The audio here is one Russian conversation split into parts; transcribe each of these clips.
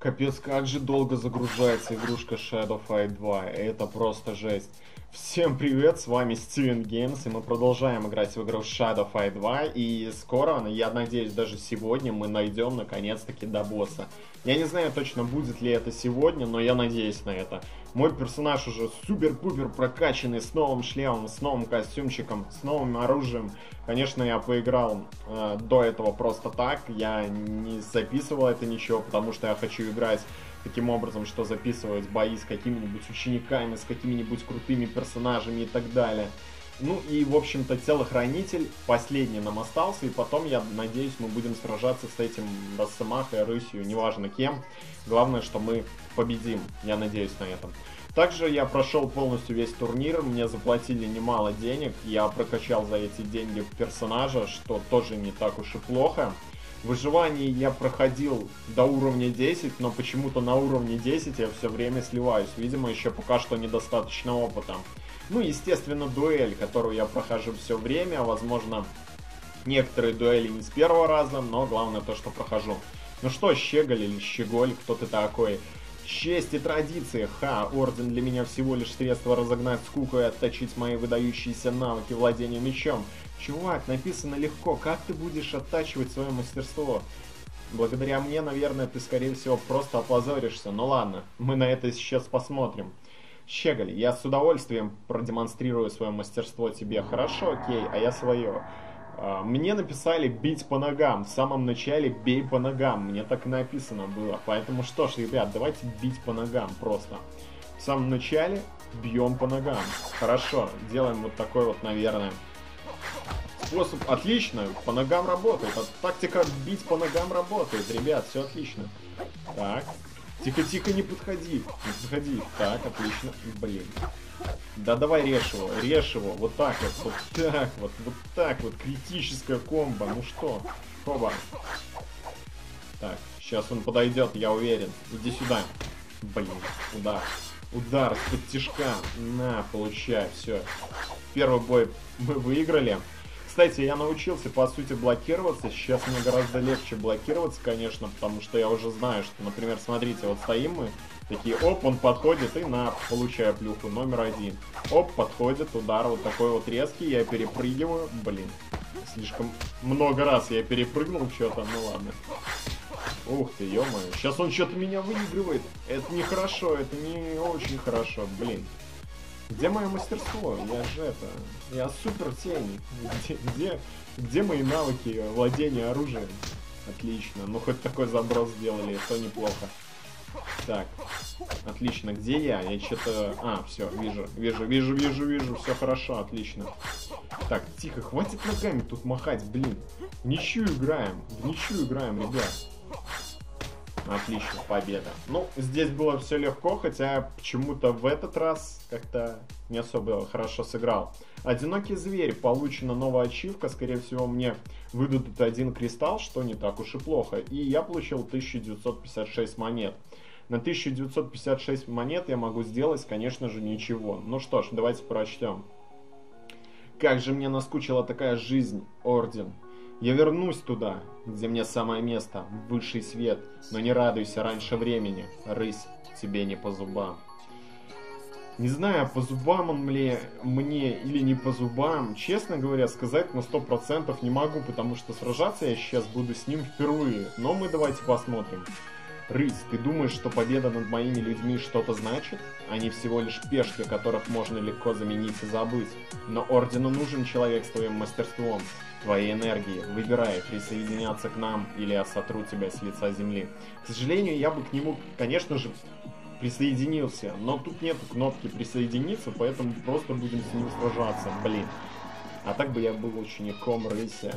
Капец, как же долго загружается игрушка Shadow Fight 2. Это просто жесть. Всем привет, с вами Steven Games, и мы продолжаем играть в игру Shadow Fight 2. И скоро, я надеюсь, даже сегодня мы найдем наконец-таки до босса. Я не знаю точно, будет ли это сегодня, но я надеюсь на это. Мой персонаж уже супер-пупер прокачанный, с новым шлемом, с новым костюмчиком, с новым оружием. Конечно, я поиграл до этого просто так, я не записывал это ничего, потому что я хочу играть таким образом, что записывать бои с какими-нибудь учениками, с какими-нибудь крутыми персонажами и так далее. Ну и, в общем-то, телохранитель последний нам остался, и потом, я надеюсь, мы будем сражаться с этим Росомахой, Рысью, неважно кем. Главное, что мы победим, я надеюсь на это. Также я прошел полностью весь турнир, мне заплатили немало денег, я прокачал за эти деньги персонажа, что тоже не так уж и плохо. В выживании я проходил до уровня 10, но почему-то на уровне 10 я все время сливаюсь. Видимо, еще пока что недостаточно опыта. Ну, естественно, дуэль, которую я прохожу все время. Возможно, некоторые дуэли не с первого раза, но главное то, что прохожу. Ну что, Щеголь или Щеголь, кто ты такой? Честь и традиции. Орден для меня всего лишь средство разогнать скуку и отточить мои выдающиеся навыки владения мечом. Чувак, написано легко, как ты будешь оттачивать свое мастерство? Благодаря мне, наверное, ты, скорее всего, просто опозоришься. Ну ладно, мы на это сейчас посмотрим. Щеголь, я с удовольствием продемонстрирую свое мастерство тебе. Хорошо, окей, а я свое. Мне написали бить по ногам. В самом начале бей по ногам. Мне так и написано было. Поэтому что ж, ребят, давайте бить по ногам просто. В самом начале бьем по ногам. Хорошо, делаем вот такой вот, наверное, способ. Отлично, по ногам работает. Тактика бить по ногам работает, ребят, все отлично. Так, тихо-тихо, не подходи. Не подходи. Так, отлично. Блин. Да давай режь его, вот так вот, вот так вот, критическая комбо, ну что, хоба. Так, сейчас он подойдет, я уверен, иди сюда. Блин, удар с-под тишка, на, получай, все. Первый бой мы выиграли. Кстати, я научился, по сути, блокироваться. Сейчас мне гораздо легче блокироваться, конечно, потому что я уже знаю, что, например, смотрите, вот стоим мы, такие, оп, он подходит и на, получаю плюху, номер 1. Оп, подходит, удар вот такой вот резкий, я перепрыгиваю, блин, слишком много раз я перепрыгнул что-то, ну ладно. Ух ты, ё-моё, сейчас он что-то меня выигрывает, это нехорошо, это не очень хорошо, блин. Где мое мастерство? Я супер тень. Где мои навыки владения оружием? Отлично. Ну, хоть такой заброс сделали, то неплохо. Так, отлично. Где я? Я что-то... все, вижу. Все хорошо, отлично. Так, тихо, хватит ногами тут махать, блин. В ничью играем, ребят. Отлично, победа. Ну, здесь было все легко, хотя почему-то в этот раз как-то не особо хорошо сыграл. Одинокий зверь. Получена новая ачивка. Скорее всего, мне выдадут один кристалл, что не так уж и плохо. И я получил 1956 монет. На 1956 монет я могу сделать, конечно же, ничего. Ну что ж, давайте прочтем. Как же мне наскучила такая жизнь, Орден. Я вернусь туда, где мне самое место, в высший свет, но не радуйся раньше времени, рысь, тебе не по зубам. Не знаю, по зубам он мне или не по зубам, честно говоря, сказать на 100% не могу, потому что сражаться я сейчас буду с ним впервые, но мы давайте посмотрим. Рысь, ты думаешь, что победа над моими людьми что-то значит? Они всего лишь пешки, которых можно легко заменить и забыть. Но Ордену нужен человек с твоим мастерством, твоей энергии. Выбирай, присоединяться к нам, или я сотру тебя с лица земли. К сожалению, я бы к нему, конечно же, присоединился, но тут нет кнопки присоединиться, поэтому просто будем с ним сражаться, блин. А так бы я был учеником Рыся.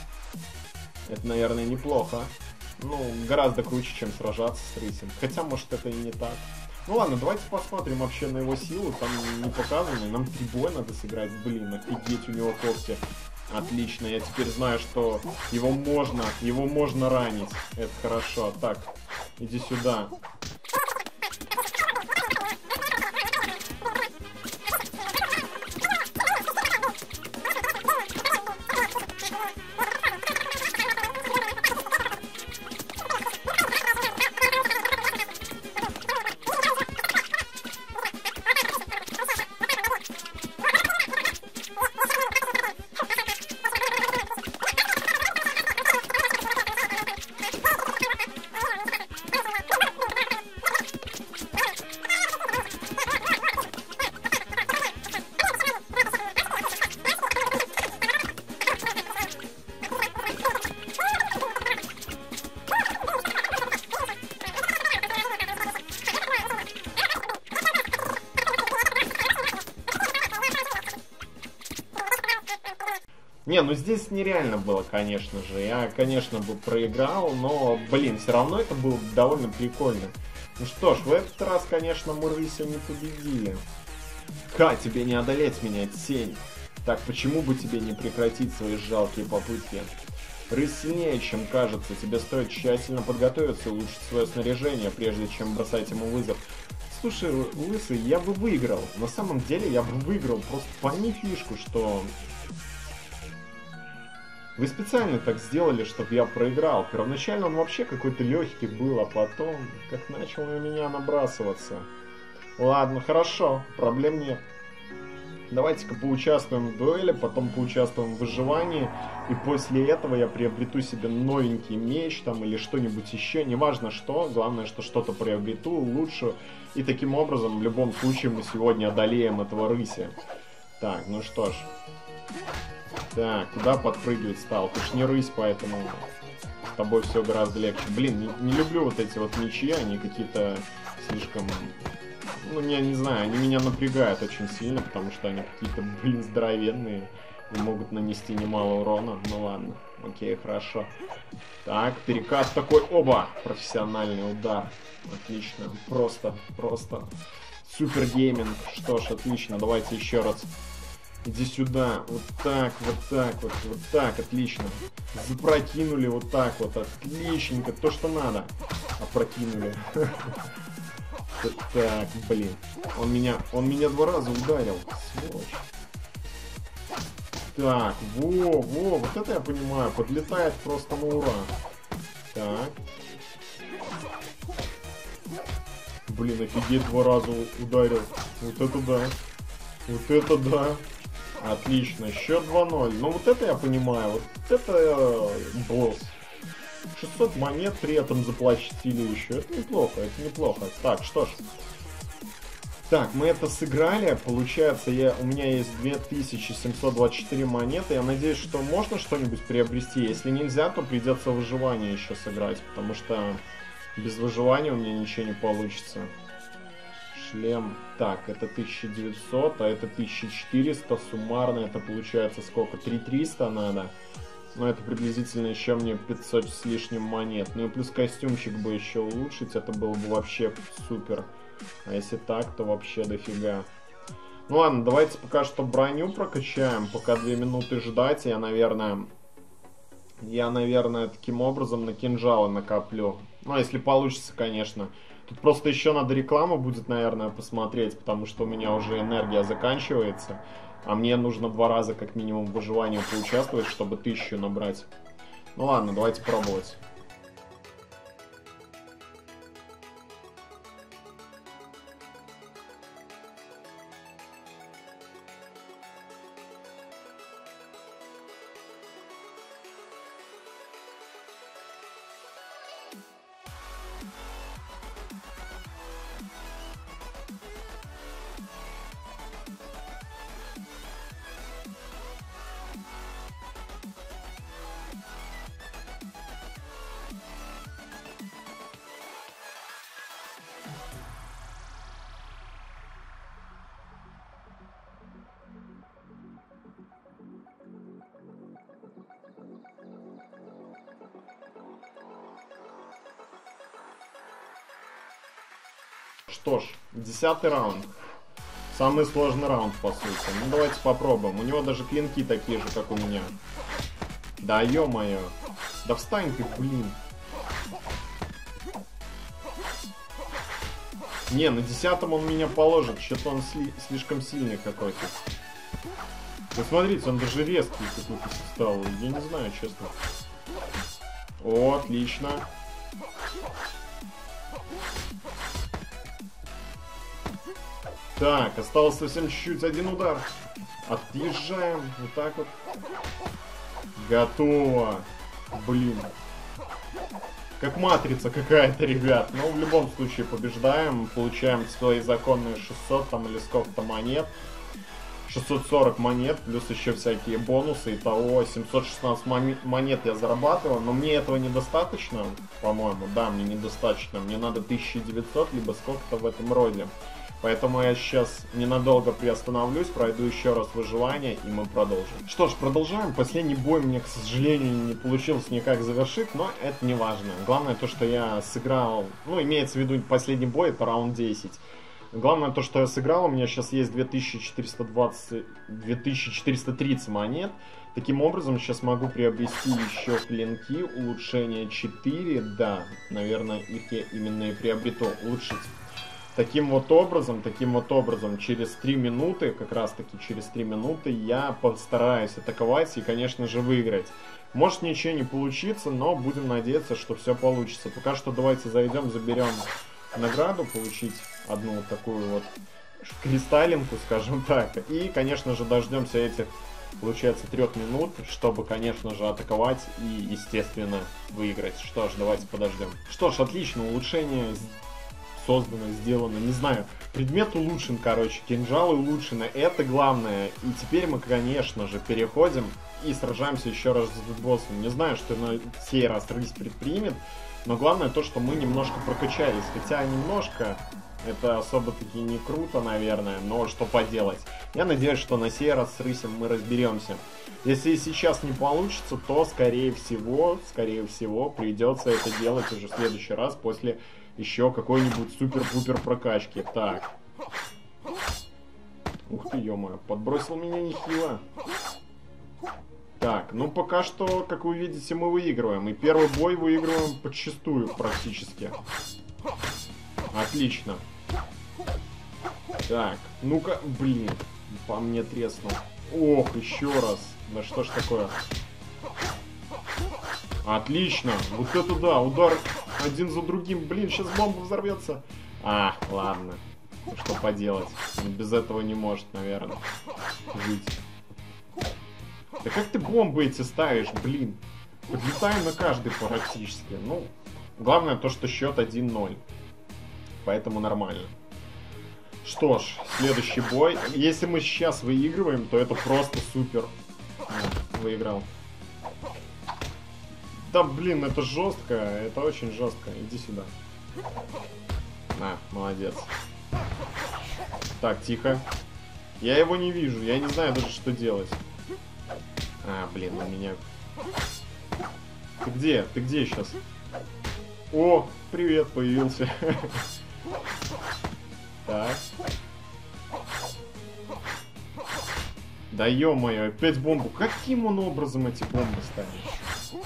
Это, наверное, неплохо. Ну, гораздо круче, чем сражаться с Рысем. Хотя, может, это и не так. Ну ладно, давайте посмотрим вообще на его силу. Там не показано. Нам 3 боя надо сыграть. Блин, офигеть, у него когти. Отлично, я теперь знаю, что его можно ранить. Это хорошо. Так, иди сюда. Не, ну здесь нереально было, конечно же. Я, конечно, бы проиграл, но, блин, все равно это было довольно прикольно. Ну что ж, в этот раз, конечно, мы рыся не победили. Ха, тебе не одолеть меня, тень. Так, почему бы тебе не прекратить свои жалкие попытки? Рысь сильнее, чем кажется. Тебе стоит тщательно подготовиться и улучшить свое снаряжение, прежде чем бросать ему вызов. Слушай, Лысый, я бы выиграл. На самом деле я бы выиграл. Просто пойми фишку, что... Вы специально так сделали, чтобы я проиграл. Первоначально он вообще какой-то легкий был, а потом как начал на меня набрасываться. Ладно, хорошо, проблем нет. Давайте-ка поучаствуем в дуэли, потом поучаствуем в выживании. И после этого я приобрету себе новенький меч там или что-нибудь еще. Неважно что, главное, что что-то приобрету, улучшу. И таким образом, в любом случае, мы сегодня одолеем этого рыся. Так, ну что ж. Так, куда подпрыгивать стал? Ты ж не рысь, поэтому с тобой все гораздо легче. Блин, не люблю вот эти вот мечи, они какие-то слишком... Ну, я не знаю, они меня напрягают очень сильно, потому что они какие-то, блин, здоровенные и могут нанести немало урона. Ну ладно, окей, хорошо. Так, перекат такой, оба! Профессиональный удар. Отлично, просто супер гейминг. Что ж, отлично, давайте еще раз. Иди сюда, вот так, отлично. Запрокинули вот так вот, отличненько, то, что надо. Опрокинули. Так, блин. Он меня 2 раза ударил, сволочь. Так, вот это я понимаю, подлетает просто на ура. Так. Блин, офигеть, 2 раза ударил. Вот это да. Вот это да. Отлично, счет 2-0. Ну вот это я понимаю, вот это босс. 600 монет при этом заплатили еще. Это неплохо, это неплохо. Так, что ж. Так, мы это сыграли. Получается, у меня есть 2724 монеты. Я надеюсь, что можно что-нибудь приобрести. Если нельзя, то придется выживание еще сыграть. Потому что без выживания у меня ничего не получится. Шлем. Так, это 1900, а это 1400. Суммарно это получается сколько? 3300 надо. Но это приблизительно еще мне 500 с лишним монет. Ну и плюс костюмчик бы еще улучшить, это было бы вообще супер. А если так, то вообще дофига. Ну ладно, давайте пока что броню прокачаем. Пока 2 минуты ждать, я, наверное, таким образом на кинжалы накоплю. Ну, если получится, конечно. Тут просто еще надо рекламу будет, наверное, посмотреть, потому что у меня уже энергия заканчивается. А мне нужно 2 раза как минимум в выживании поучаствовать, чтобы 1000 набрать. Ну ладно, давайте пробовать. Что ж, 10-й раунд. Самый сложный раунд, по сути. Ну, давайте попробуем. У него даже клинки такие же, как у меня. Да, ё-моё. Да встань ты, блин. Не, на 10-м он меня положит. Что-то он слишком сильный какой-то. Ну, смотрите, он даже резкий какой-то стал. Я не знаю, честно. О, отлично. Так, осталось совсем чуть-чуть, 1 удар. Отъезжаем, вот так вот. Готово. Блин. Как матрица какая-то, ребят. Но в любом случае побеждаем. Получаем свои законные 600 там или сколько-то монет. 640 монет, плюс еще всякие бонусы. Итого 716 монет я зарабатываю, но мне этого недостаточно, по-моему. Да, мне недостаточно. Мне надо 1900, либо сколько-то в этом роде. Поэтому я сейчас ненадолго приостановлюсь, пройду еще раз выживание, и мы продолжим. Что ж, продолжаем. Последний бой мне, к сожалению, не получилось никак завершить, но это не важно. Главное то, что я сыграл, ну, имеется в виду последний бой, это раунд 10. Главное то, что я сыграл, у меня сейчас есть 2430 монет. Таким образом, сейчас могу приобрести еще клинки, улучшение 4, да, наверное, их я именно и приобрету, улучшить. Таким вот образом, через 3 минуты, как раз таки через 3 минуты, я постараюсь атаковать и, конечно же, выиграть. Может ничего не получится, но будем надеяться, что все получится. Пока что давайте зайдем, заберем награду, получить одну вот такую вот кристаллинку, скажем так. И, конечно же, дождемся этих, получается, 3 минут, чтобы, конечно же, атаковать и, естественно, выиграть. Что ж, давайте подождем. Что ж, отлично, улучшение создано, сделано, не знаю. Предмет улучшен, короче, кинжалы улучшены, это главное. И теперь мы, конечно же, переходим и сражаемся еще раз с боссом. Не знаю, что на сей раз рысь предпримет, но главное то, что мы немножко прокачались. Хотя немножко, это особо-таки не круто, наверное, но что поделать. Я надеюсь, что на сей раз с рысем мы разберемся. Если сейчас не получится, то, скорее всего, придется это делать уже в следующий раз после еще какой-нибудь супер-пупер прокачки. Так. Ух ты, ё-моё, подбросил меня нехило. Так, ну пока что, как вы видите, мы выигрываем. И первый бой выигрываем подчистую практически. Отлично. Так, ну-ка, блин, по мне треснул. Ох, еще раз. Да что ж такое? Отлично, вот это да, удар один за другим. Блин, сейчас бомба взорвется. А, ладно. Ну, что поделать? Он без этого не может, наверное, жить. Да как ты бомбы эти ставишь, блин? Подлетаем на каждый практически. Ну, главное то, что счет 1-0. Поэтому нормально. Что ж, следующий бой. Если мы сейчас выигрываем, то это просто супер. Выиграл. Да блин, это жестко, это очень жестко. Иди сюда. На, молодец. Так, тихо. Я его не вижу, я не знаю даже, что делать. А, блин, у меня... Ты где? Ты где сейчас? О, привет, появился. Так. Да ё-моё, опять бомбу. Каким он образом эти бомбы ставит?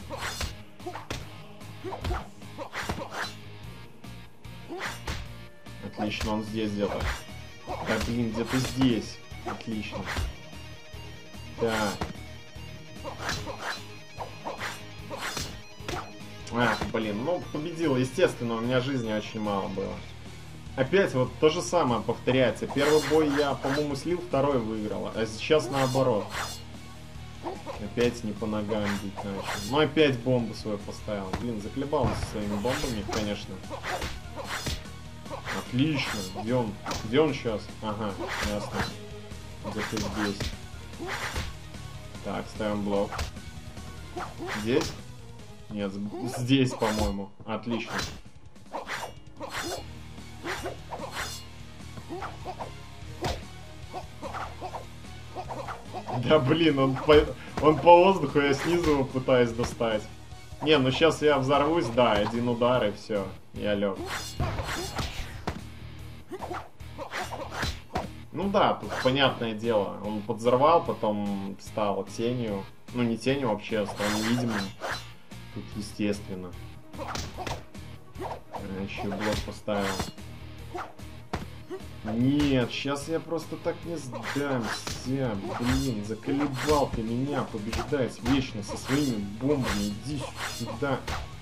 Отлично, он здесь где-то. Да блин, где-то здесь. Отлично. Так. А, блин, ну победил. Естественно, у меня жизни очень мало было. Опять вот то же самое повторяется. Первый бой я, по-моему, слил, второй выиграл. А сейчас наоборот. Опять не по ногам бить начал. Ну опять бомбу свою поставил. Блин, заколебался своими бомбами, конечно. Отлично. Где он? Где он сейчас? Ага, ясно. Где-то здесь. Так, ставим блок. Здесь? Нет, здесь, по-моему. Отлично. Да блин, он по воздуху, я снизу его пытаюсь достать. Не, ну сейчас я взорвусь, да, один удар и все, я лег. Ну да, тут понятное дело, он подзорвал, потом стал тенью. Ну не тенью вообще, стал невидимым. Тут естественно. Еще блок поставил. Нет, сейчас я просто так не сдамся. Блин, заколебал ты меня побеждать вечно со своими бомбами. Иди сюда.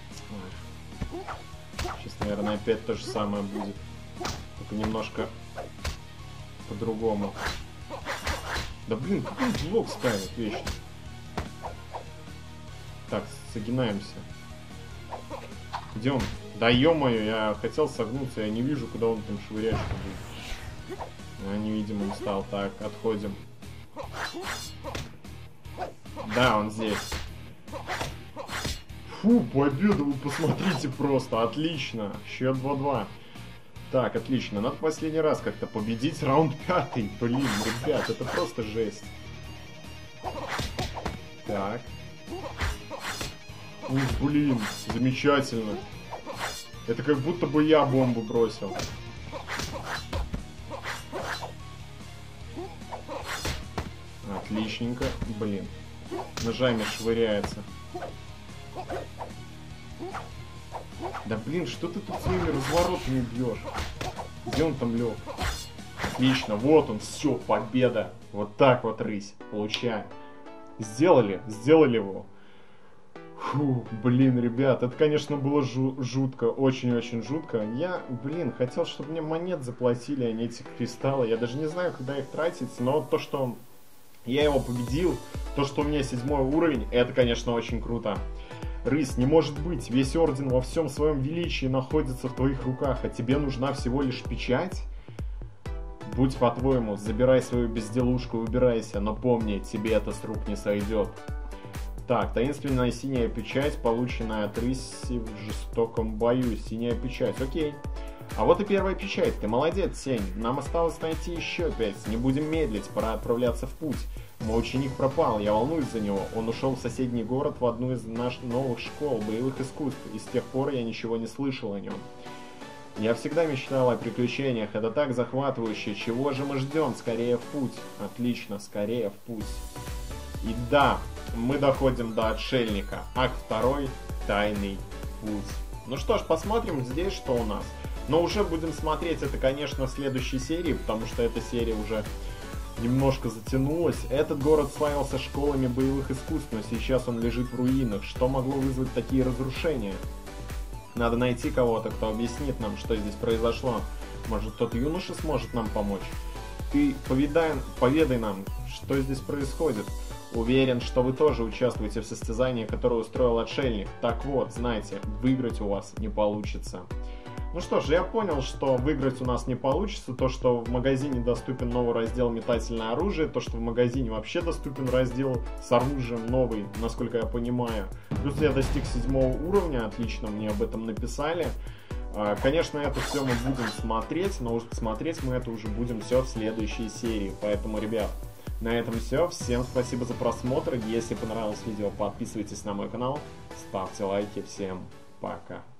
Сейчас, наверное, опять то же самое будет. Только немножко по-другому. Да блин, какой он блок ставит вечно? Так, согинаемся. Где он? Да ё-моё, я хотел согнуться, я не вижу, куда он там швыряет. Невидимым стал. Так, отходим. Да, он здесь. Фу, победа, вы посмотрите просто. Отлично. Счет 2-2. Так, отлично. Надо последний раз как-то победить раунд 5. Блин, ребят, это просто жесть. Так. Ух, блин, замечательно. Это как будто бы я бомбу бросил. Отличненько. Блин. Ножами швыряется. Да блин, что ты тут своими разворотами бьешь? Где он там лег? Отлично, вот он, все, победа. Вот так вот, рысь, получаем. Сделали его. Фу, блин, ребят, это, конечно, было жутко, очень-очень жутко. Я, блин, хотел, чтобы мне монет заплатили, а не эти кристаллы. Я даже не знаю, куда их тратить, но то, что я его победил, то, что у меня 7-й уровень, это, конечно, очень круто. Рысь, не может быть, весь орден во всем своем величии находится в твоих руках, а тебе нужна всего лишь печать? Будь по-твоему, забирай свою безделушку и убирайся, но помни, тебе это с рук не сойдет. Так, таинственная синяя печать, полученная от рыси в жестоком бою. Синяя печать, окей. А вот и первая печать, ты молодец, Сень. Нам осталось найти еще 5, не будем медлить, пора отправляться в путь. Мой ученик пропал, я волнуюсь за него. Он ушел в соседний город в одну из наших новых школ боевых искусств, и с тех пор я ничего не слышал о нем. Я всегда мечтал о приключениях, это так захватывающе. Чего же мы ждем? Скорее в путь. Отлично, скорее в путь. И да, мы доходим до отшельника. Акт 2, тайный путь. Ну что ж, посмотрим здесь, что у нас. Но уже будем смотреть это, конечно, в следующей серии, потому что эта серия уже немножко затянулась. Этот город славился школами боевых искусств, но сейчас он лежит в руинах. Что могло вызвать такие разрушения? Надо найти кого-то, кто объяснит нам, что здесь произошло. Может, тот юноша сможет нам помочь? Ты поведай нам, что здесь происходит. Уверен, что вы тоже участвуете в состязании, которое устроил отшельник. Так вот, знаете, выиграть у вас не получится. Ну что ж, я понял, что выиграть у нас не получится. То, что в магазине доступен новый раздел метательное оружие, то, что в магазине вообще доступен раздел с оружием новый, насколько я понимаю. Плюс я достиг 7-го уровня, отлично, мне об этом написали. Конечно, это все мы будем смотреть, но смотреть мы это уже будем все в следующей серии. Поэтому, ребят, на этом все. Всем спасибо за просмотр. Если понравилось видео, подписывайтесь на мой канал, ставьте лайки. Всем пока.